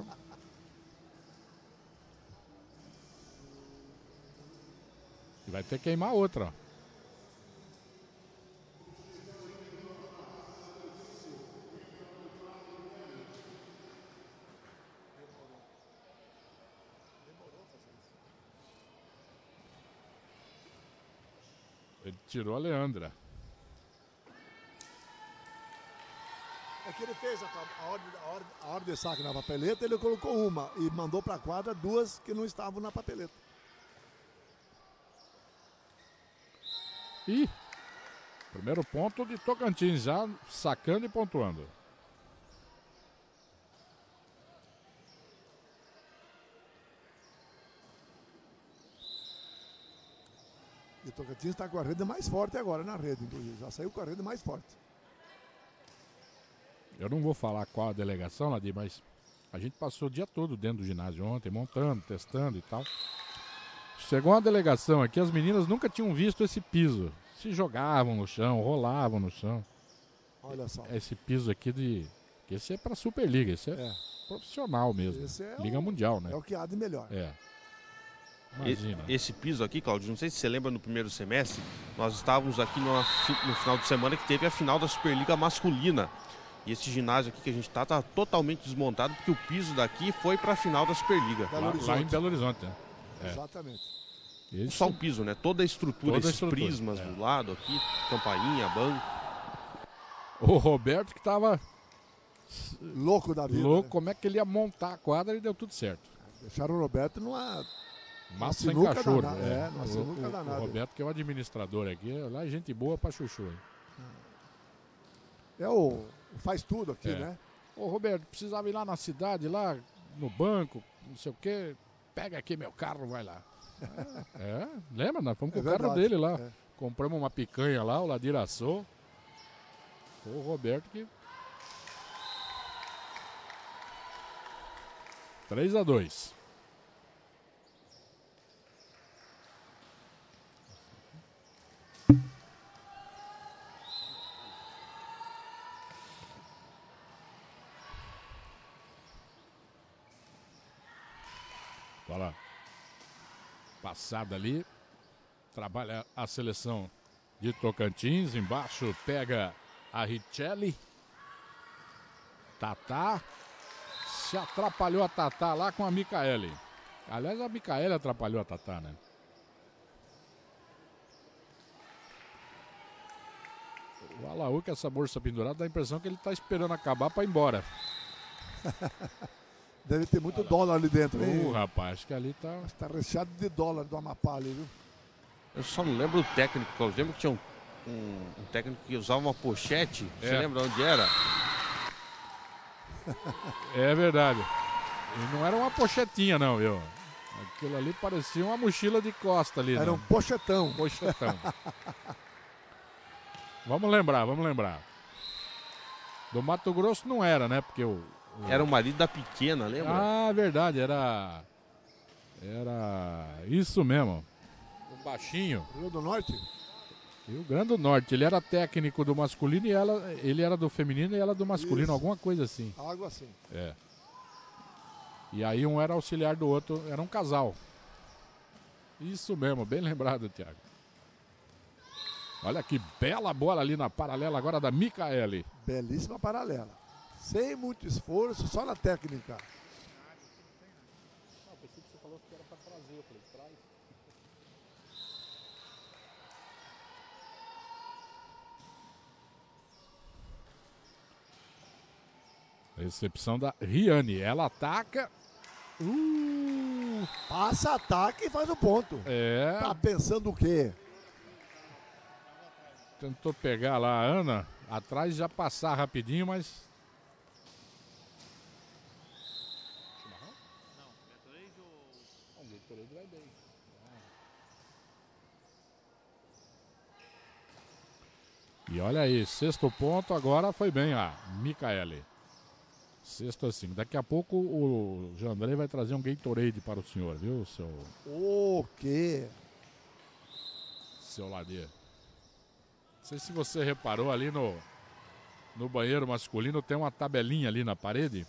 E vai ter que queimar outra, ó. Ele tirou a Leandra. É que ele fez a, a, ordem, a, ordem, a ordem de saque na papeleta, ele colocou uma e mandou para a quadra duas que não estavam na papeleta. E primeiro ponto de Tocantins, já sacando e pontuando. E o Tocantins está com a rede mais forte agora na rede, inclusive. Já saiu com a rede mais forte. Eu não vou falar qual a delegação, Nadir, mas a gente passou o dia todo dentro do ginásio ontem, montando, testando e tal. Chegou uma delegação aqui, as meninas nunca tinham visto esse piso. Se jogavam no chão, rolavam no chão. Olha só. Esse piso aqui de... Esse é pra Superliga, esse é, É. profissional mesmo. Esse é Liga o- Mundial, né? É o que há de melhor. É. E- Imagina. Esse piso aqui, Claudio, não sei se você lembra no primeiro semestre, nós estávamos aqui numa fi- no final de semana que teve a final da Superliga masculina. E esse ginásio aqui que a gente está tá totalmente desmontado porque o piso daqui foi para a final da Superliga. Belo Lá, Horizonte. lá em Belo Horizonte, né? É. Exatamente. Esse- Só o piso, né? Toda a estrutura, Toda a esses estrutura, prismas é. do lado aqui, campainha, banco. O Roberto que tava Louco da vida. louco, né? como é que ele ia montar a quadra e deu tudo certo. Deixaram o Roberto numa. Massa sem sinuca cachorro. danada, é, numa o, sinuca o- o danada. Roberto, que é o administrador aqui, lá é gente boa pra chuchu. Hein? É o. o faz tudo aqui, É. né? Ô Roberto, precisava ir lá na cidade, lá no banco, não sei o quê. Pega aqui meu carro, vai lá. É, lembra? Nós fomos É com o carro verdade, dele lá. é. Compramos uma picanha lá, o Ladir assou. O Roberto que. três a dois. Bola passada ali. Trabalha a seleção de Tocantins. Embaixo pega a Richelli. Tatá. Se atrapalhou a Tatá lá com a Micaele. Aliás, a Micaele atrapalhou a Tatá, né? O Alaú, com essa bolsa pendurada, dá a impressão que ele tá esperando acabar para ir embora. Deve ter muito dólar ali dentro, hein? Uh, rapaz, acho que ali tá. Tá recheado de dólar do Amapá ali, viu? Eu só não lembro do técnico, Claudio. Lembra que tinha um, um- um técnico que usava uma pochete? Você É. lembra onde era? É verdade. E não era uma pochetinha, não, viu? Aquilo ali parecia uma mochila de costa ali. Era né? um pochetão. Pochetão. Vamos lembrar, vamos lembrar. Do Mato Grosso não era, né? Porque o. o- Era o marido da pequena, lembra? Ah, verdade, era. Era. Isso mesmo. O baixinho. Rio do Norte? Rio Grande do Norte. Ele era técnico do masculino e ela, ele era do feminino e ela do masculino, Isso. alguma coisa assim. Algo assim. É. E aí um era auxiliar do outro, era um casal. Isso mesmo, bem lembrado, Thiago. Olha que bela bola ali na paralela agora da Micaele. Belíssima paralela. Sem muito esforço, só na técnica. Não, pensei que você falou que era para trazer, eu falei, traz. Recepção da Riane, ela ataca. Uh, passa, ataque e faz o ponto. É, Tá pensando o quê? tentou pegar lá a Ana, atrás e já passar rapidinho, mas... E olha aí, sexto ponto, agora foi bem a Micaele. Sexto assim. Daqui a pouco o Jandrei vai trazer um Gatorade para o senhor, viu, seu... O quê? Seu Ladir. Não sei se você reparou ali no, no banheiro masculino, tem uma tabelinha ali na parede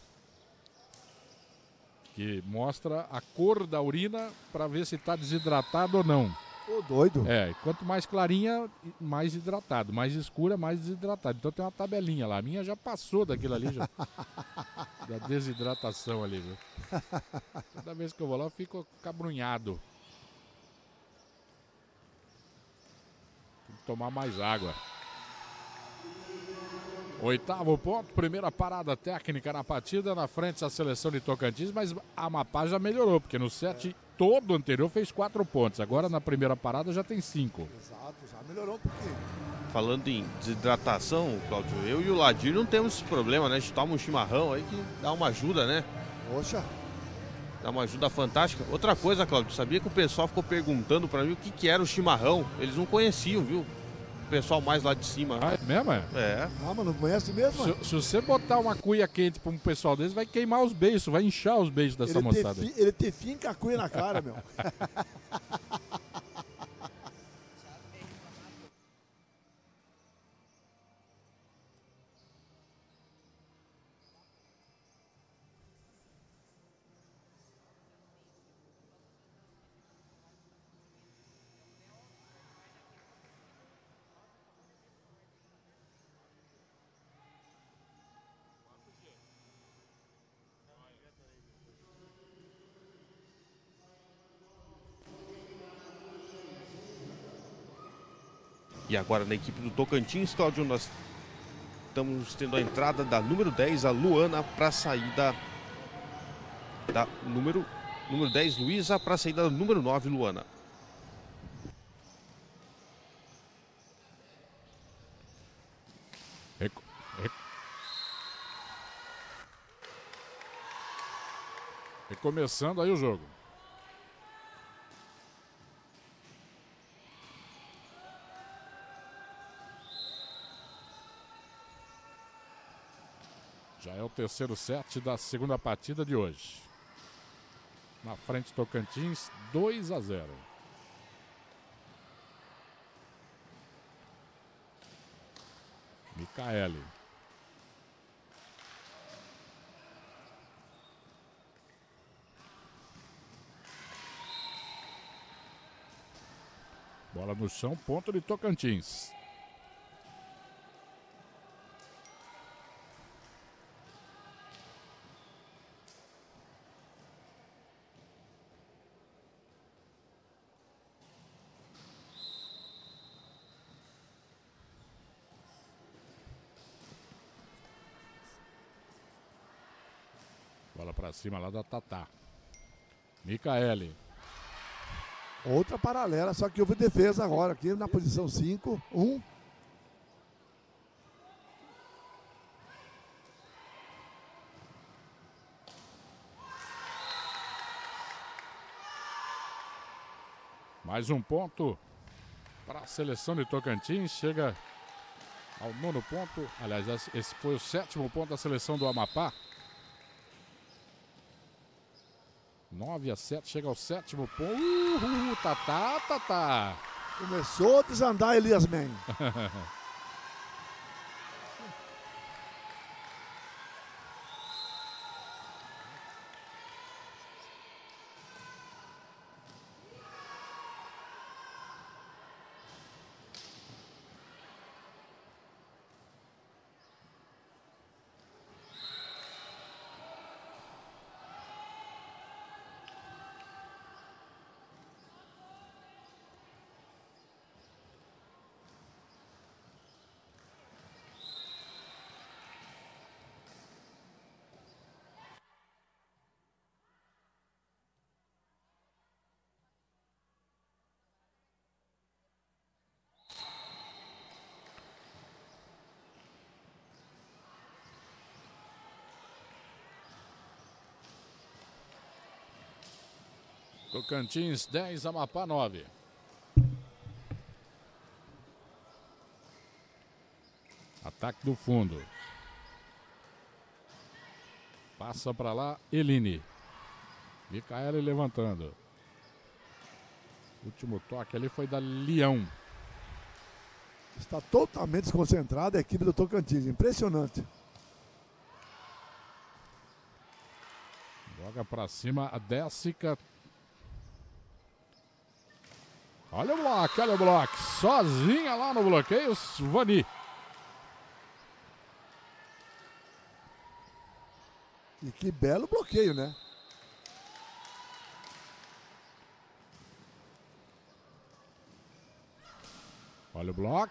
que mostra a cor da urina para ver se está desidratado ou não. Ô, doido. É, quanto mais clarinha, mais hidratado. Mais escura, mais desidratado. Então tem uma tabelinha lá. A minha já passou daquilo ali, já. Da desidratação ali, viu? Toda vez que eu vou lá, eu fico cabrunhado. Tem que tomar mais água. Oitavo ponto, primeira parada técnica na partida, na frente a seleção de Tocantins, mas a Amapá já melhorou, porque no set todo anterior fez quatro pontos, agora na primeira parada já tem cinco. Exato, já melhorou um pouquinho. Falando em desidratação, Cláudio, eu e o Ladir não temos esse problema, né? A gente toma um chimarrão aí que dá uma ajuda, né? Poxa. Dá uma ajuda fantástica. Outra coisa, Cláudio, sabia que o pessoal ficou perguntando pra mim o que, que era o chimarrão? Eles não conheciam, viu? O pessoal mais lá de cima. Ah, é mesmo? É? É. Ah, mas não conhece mesmo? Se, se você botar uma cuia quente para um pessoal desse, vai queimar os beiços, vai inchar os beiços dessa ele moçada. Te fi, ele te finca a cuia na cara, meu. E agora na equipe do Tocantins, Cláudio, nós estamos tendo a entrada da número dez, a Luana, para a saída da número, número dez, Luísa, para a saída da número nove, Luana. Reco... Re... Recomeçando aí o jogo. Já é o terceiro set da segunda partida de hoje. Na frente Tocantins, dois a zero. Micaele. Bola no chão, ponto de Tocantins. Bola pra cima lá da Tatá. Micaele. Outra paralela, só que houve defesa agora aqui na posição cinco, um. Mais um ponto para a seleção de Tocantins. Chega ao nono ponto. Aliás, esse foi o sétimo ponto da seleção do Amapá. nove a sete, chega ao sétimo ponto. Uhul, Tatá, Tatá. Começou a desandar Elias Man. Tocantins dez, Amapá nove. Ataque do fundo. Passa para lá, Eline. Micaele levantando. Último toque ali foi da Leão. Está totalmente desconcentrada a equipe do Tocantins. Impressionante. Joga para cima a Décica. Olha o bloco, olha o bloco. Sozinha lá no bloqueio, Vani. E que belo bloqueio, né? Olha o bloco.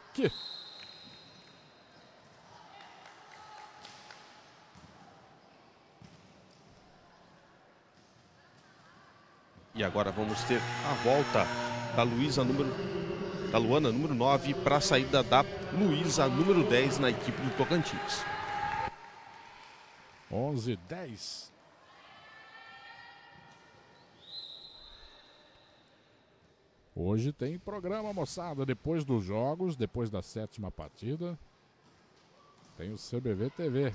E agora vamos ter a volta da Luísa número da Luana número nove para a saída da Luísa número dez na equipe do Tocantins. onze, dez. Hoje tem programa, moçada. Depois dos jogos, depois da sétima partida, tem o C B V T V.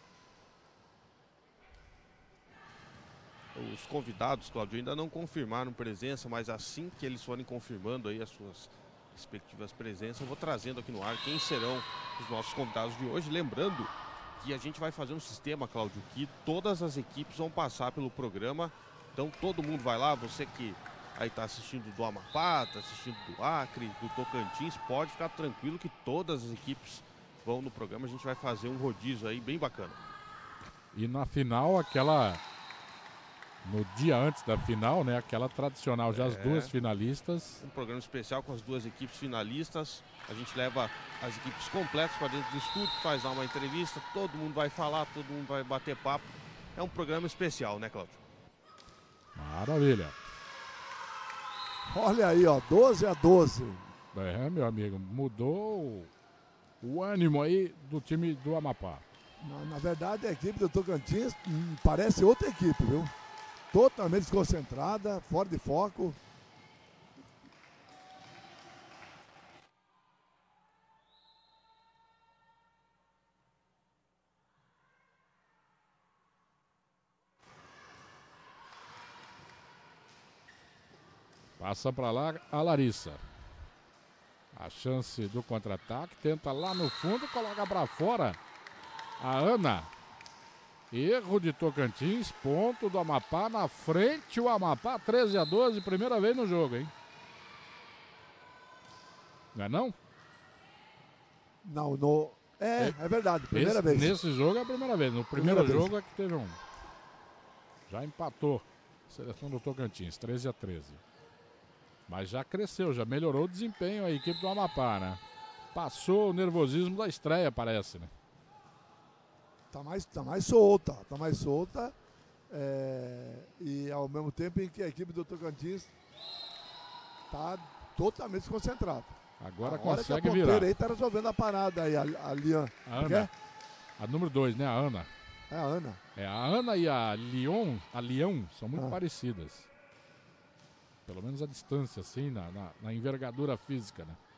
Os convidados, Cláudio, ainda não confirmaram presença, mas assim que eles forem confirmando aí as suas respectivas presenças, eu vou trazendo aqui no ar quem serão os nossos convidados de hoje. Lembrando que a gente vai fazer um sistema, Cláudio, que todas as equipes vão passar pelo programa. Então todo mundo vai lá, você que aí está assistindo do Amapá, está assistindo do Acre, do Tocantins, pode ficar tranquilo que todas as equipes vão no programa. A gente vai fazer um rodízio aí bem bacana. E na final, aquela... No dia antes da final, né? Aquela tradicional, já É. as duas finalistas. Um programa especial com as duas equipes finalistas. A gente leva as equipes completas para dentro do estúdio, faz lá uma entrevista, todo mundo vai falar, todo mundo vai bater papo. É um programa especial, né, Cláudio? Maravilha. Olha aí, ó, doze a doze. É, meu amigo, mudou o ânimo aí do time do Amapá. Na, na verdade, a equipe do Tocantins hum, parece outra equipe, viu? Totalmente desconcentrada, fora de foco. Passa para lá a Larissa. A chance do contra-ataque. Tenta lá no fundo, coloca para fora a Ana. Erro de Tocantins, ponto do Amapá na frente. O Amapá treze a doze, primeira vez no jogo, hein? Não é não? Não, no... É, é verdade, primeira Esse, vez. Nesse jogo é a primeira vez. No primeiro Primeira jogo é que teve um. Já empatou a seleção do Tocantins, treze a treze. Mas já cresceu, já melhorou o desempenho a equipe do Amapá, né? Passou o nervosismo da estreia, parece, né? Tá mais, tá mais solta, tá mais solta. É, e ao mesmo tempo em que a equipe do Tocantins tá totalmente desconcentrada. Agora a consegue a virar. Aí tá resolvendo a parada aí, a, a Lian. A Ana. A número dois, né? A Ana. É a Ana. É, a Ana e a Leon, a Leão são muito Ah. parecidas. Pelo menos a distância, assim, na, na, na envergadura física, né?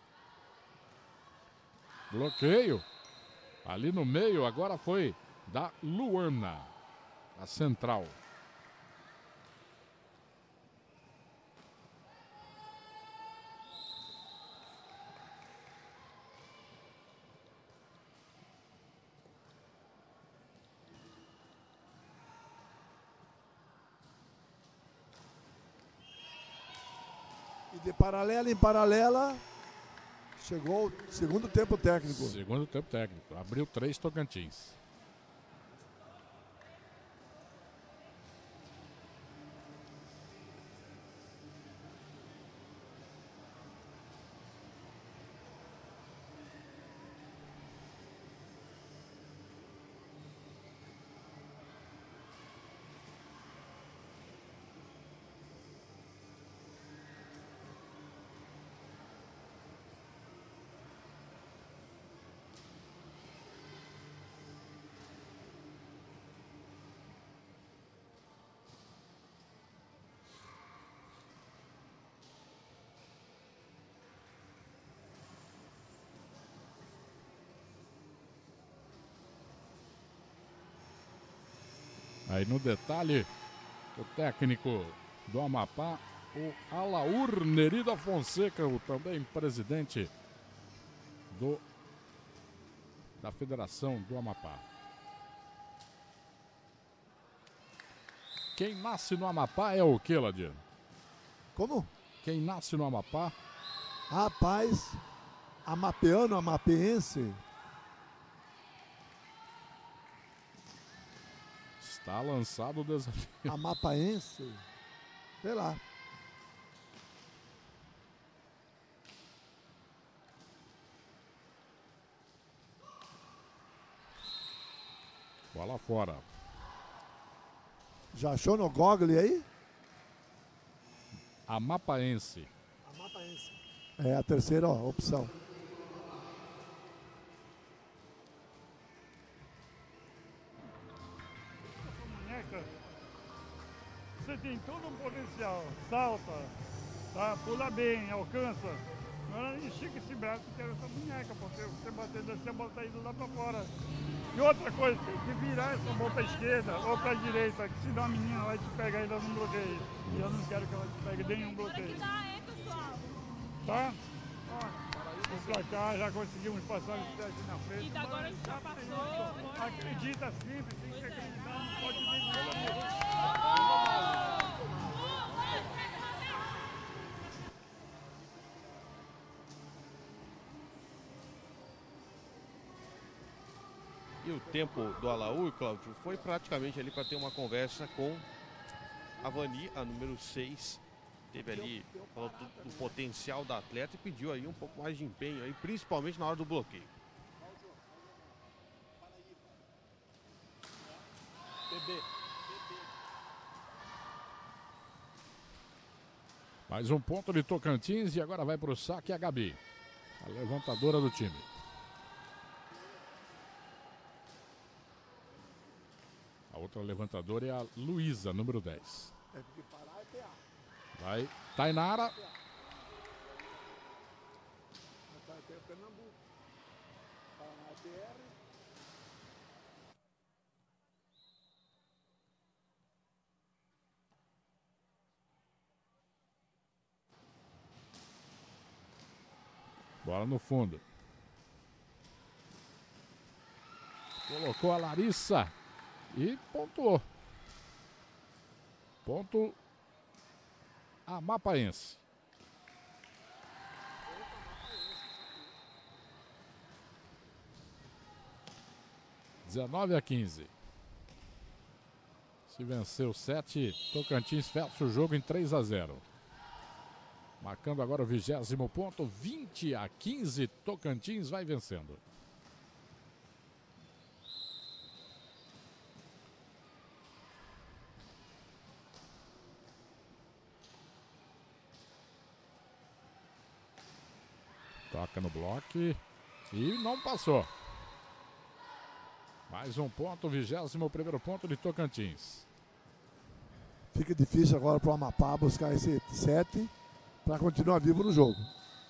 Bloqueio. Ali no meio, agora foi da Luana, a central. E de paralela em paralela, chegou o segundo tempo técnico. Segundo tempo técnico. Abriu três Tocantins. Aí no detalhe, o técnico do Amapá, o Alaur Nerida Fonseca, o também presidente do, da Federação do Amapá. Quem nasce no Amapá é o que, Ladir? Como? Quem nasce no Amapá? Rapaz, amapeano, amapeense. Está lançado o desafio. Amapaense? Sei lá. Bola fora. Já achou no Google aí? Amapaense. Amapaense. É a terceira ó, opção. Você tem todo um potencial, salta, tá? Pula bem, alcança. Agora estica esse braço e quero essa boneca, porque você bater desse, a bola tá indo lá pra fora. E outra coisa, tem que virar essa bola pra esquerda ou pra direita, que senão a menina vai te pegar e dar um bloqueio. E eu não quero que ela te pegue nenhum bloqueio. Tá? Vamos pra cá, já conseguimos passar o teste na frente. E agora a gente já passou. Acredita sempre, tem que acreditar, não pode ver nada. E o tempo do Alaú, Cláudio, foi praticamente ali para ter uma conversa com a Vani, a número seis. Teve ali, falou do, do potencial da atleta e pediu aí um pouco mais de empenho, aí, principalmente na hora do bloqueio. Mais um ponto de Tocantins e agora vai para o saque a Gabi, a levantadora do time. A outra levantadora é a Luísa, número dez. É porque parar é P A. Vai Tainara. Tem o Pernambuco. Paraná é P R. Bola no fundo. Colocou a Larissa e pontuou. Ponto Amapaense. dezenove a quinze. Se venceu sete, Tocantins fecha o jogo em três a zero. Marcando agora o vigésimo ponto, vinte a quinze, Tocantins vai vencendo. Toca no bloco e não passou. Mais um ponto, vigésimo primeiro ponto de Tocantins. Fica difícil agora para o Amapá buscar esse sete para continuar vivo no jogo.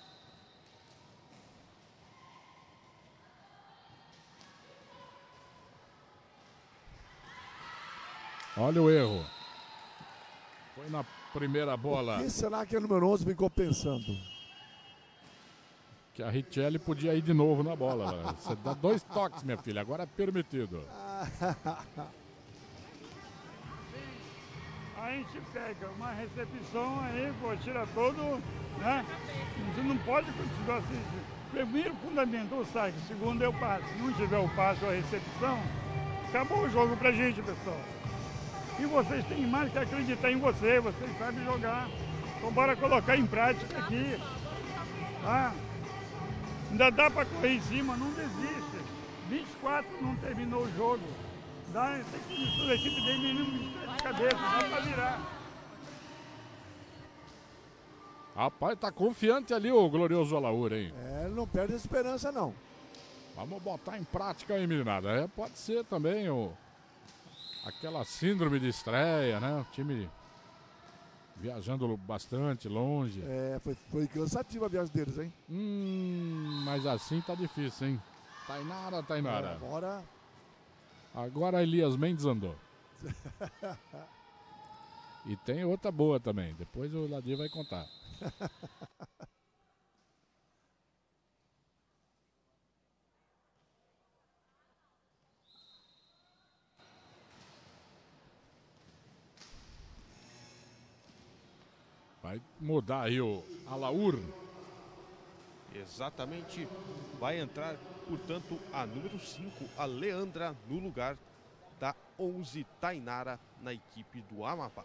Olha o erro. Foi na primeira bola. O que será que o número onze ficou pensando? Que a Richelli podia ir de novo na bola. Você dá dois toques, minha filha. Agora é permitido. A gente pega uma recepção aí, pô, tira todo, né? Você não pode continuar assim. Primeiro fundamento, o saque. Segundo é o passe. Se não tiver o passe ou a recepção, acabou o jogo pra gente, pessoal. E vocês têm mais que acreditar em você. Vocês sabem jogar. Então bora colocar em prática aqui. Tá? Ainda dá para correr em cima, não desiste. vinte e quatro não terminou o jogo. Dá, tem que a equipe dele nem de cabeça, dá para virar. Rapaz, tá confiante ali o glorioso Alaur, hein? É, não perde a esperança, não. Vamos botar em prática aí, meninada. É, pode ser também o, aquela síndrome de estreia, né? O time viajando bastante, longe. É, foi, foi cansativa a viagem deles, hein? Hum, mas assim tá difícil, hein? Tainara, Tainara. É, agora... Agora Elias Mendes andou. E tem outra boa também. Depois o Ladir vai contar. Vai mudar aí o Alaur. Exatamente. Vai entrar, portanto, a número cinco, a Leandra, no lugar da onze, Tainara, na equipe do Amapá.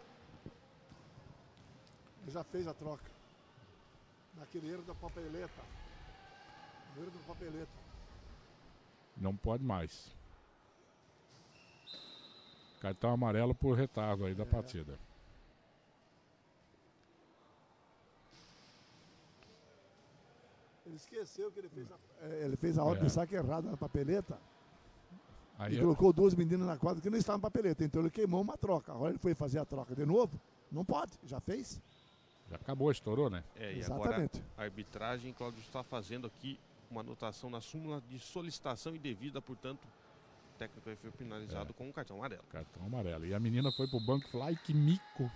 Já fez a troca. Naquele erro da papeleta. No erro da papeleta. Não pode mais. Cartão amarelo por retardo aí da É. partida. Ele esqueceu que ele fez a, é, ele fez a ordem É. de saque errada na papeleta. Aí E é- colocou duas meninas na quadra que não estavam na papeleta. Então ele queimou uma troca. Agora ele foi fazer a troca de novo. Não pode, já fez. Já acabou, estourou, né? É, e Exatamente. agora a arbitragem, Cláudio, está fazendo aqui uma anotação na súmula de solicitação indevida, portanto, o técnico aí foi penalizado É. com um cartão amarelo. Cartão amarelo. E a menina foi pro banco e falou, ai que mico.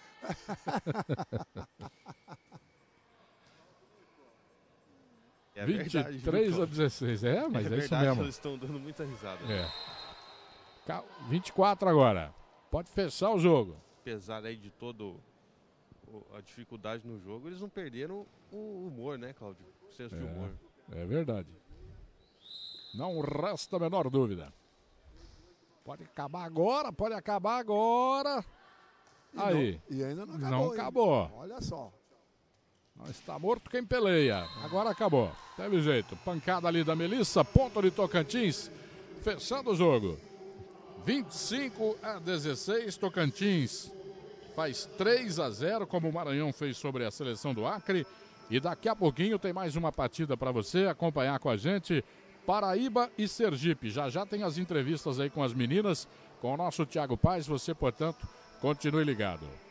É vinte verdade, e viu, três a Cláudio? dezesseis. É, mas é, é isso verdade, mesmo. eles estão dando muita risada. É. Ca- vinte e quatro agora. Pode fechar o jogo. Apesar aí de todo o- a dificuldade no jogo, eles não perderam o humor, né, Cláudio? O senso de humor. É verdade. Não resta a menor dúvida. Pode acabar agora, pode acabar agora. E Aí. não- e ainda não acabou. Não hein? acabou. Olha só. Não está morto quem peleia. Agora acabou. Teve jeito. Pancada ali da Melissa, ponto de Tocantins. Fechando o jogo. vinte e cinco a dezesseis, Tocantins faz três a zero, como o Maranhão fez sobre a seleção do Acre. E daqui a pouquinho tem mais uma partida para você acompanhar com a gente. Paraíba e Sergipe. Já já tem as entrevistas aí com as meninas, com o nosso Thiago Paes. Você, portanto, continue ligado.